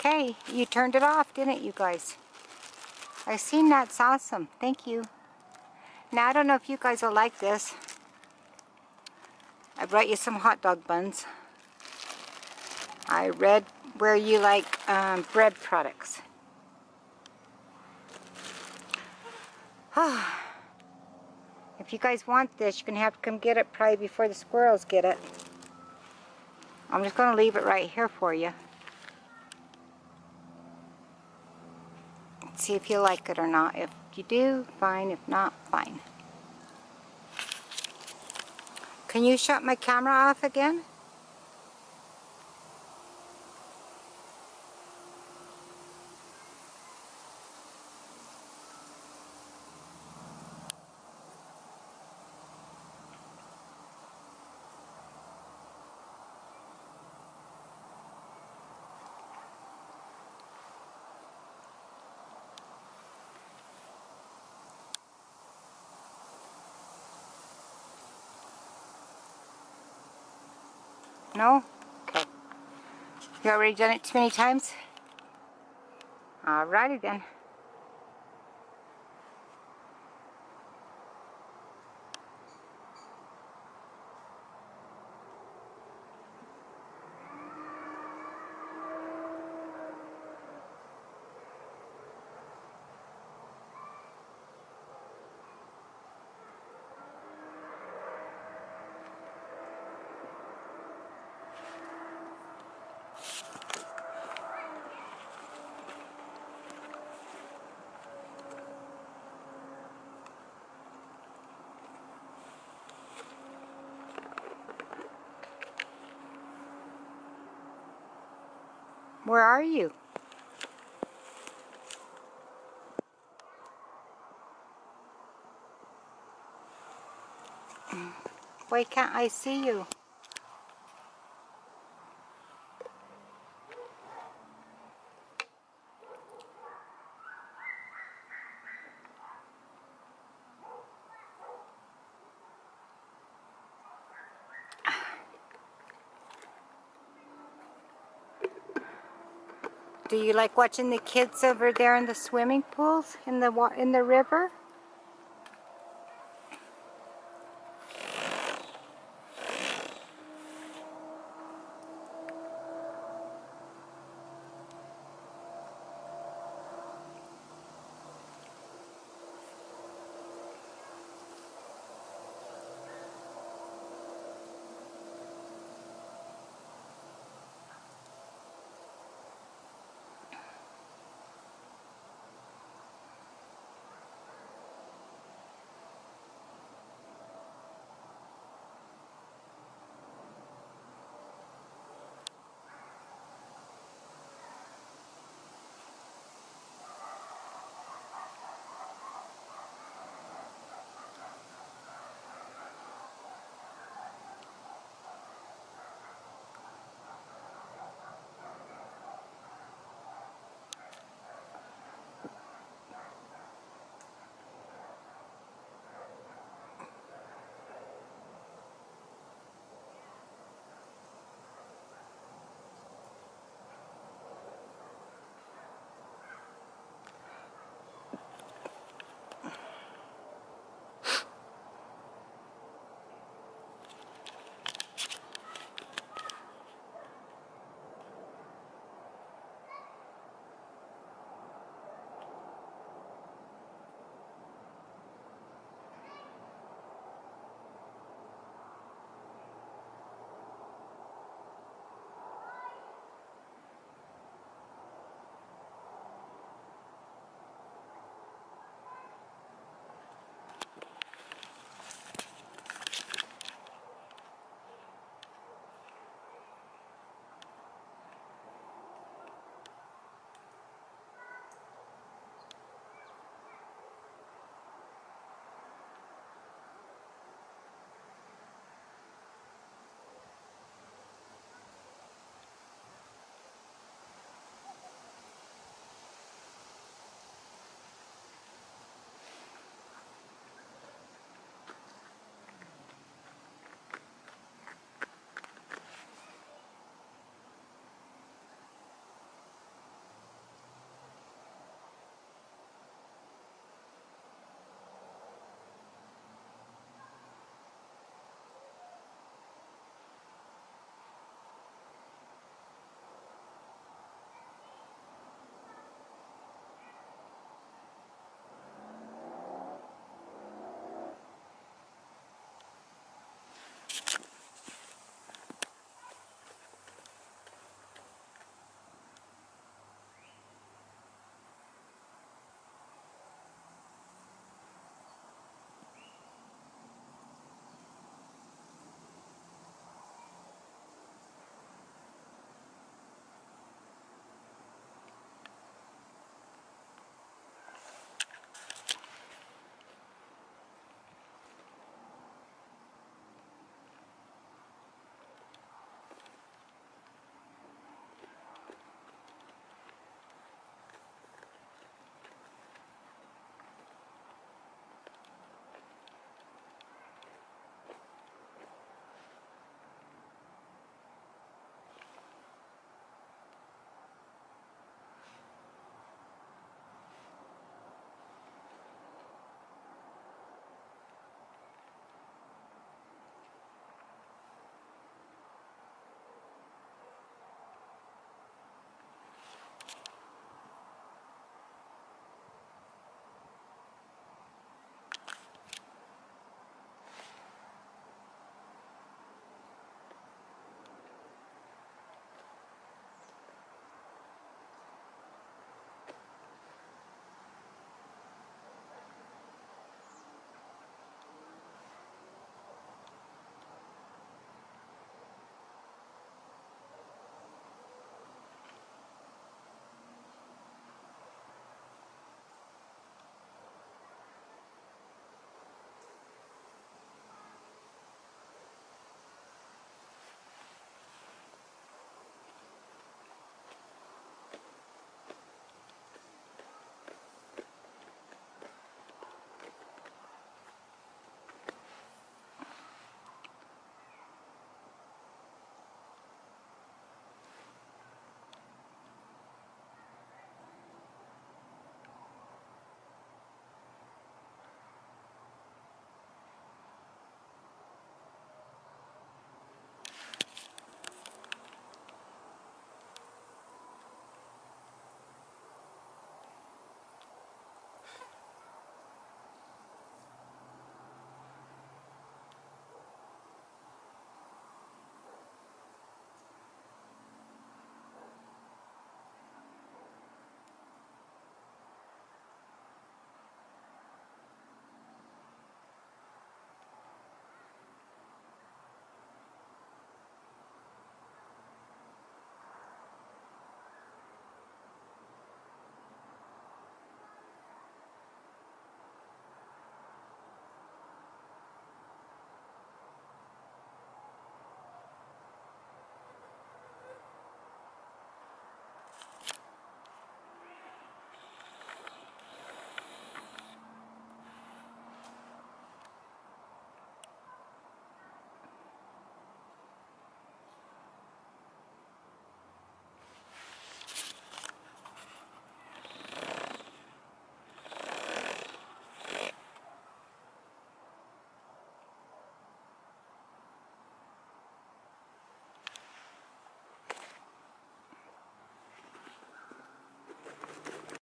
Okay, you turned it off, didn't you guys? I seen that's awesome. Thank you. Now, I don't know if you guys will like this. I brought you some hot dog buns. I read where you like bread products. If you guys want this, you're going to have to come get it probably before the squirrels get it. I'm just going to leave it right here for you. See if you like it or not. If you do, fine. If not, fine. Can you shut my camera off again? No? Okay. You already done it too many times? Alrighty then. Where are you? Why can't I see you? Do you like watching the kids over there in the swimming pools in the river?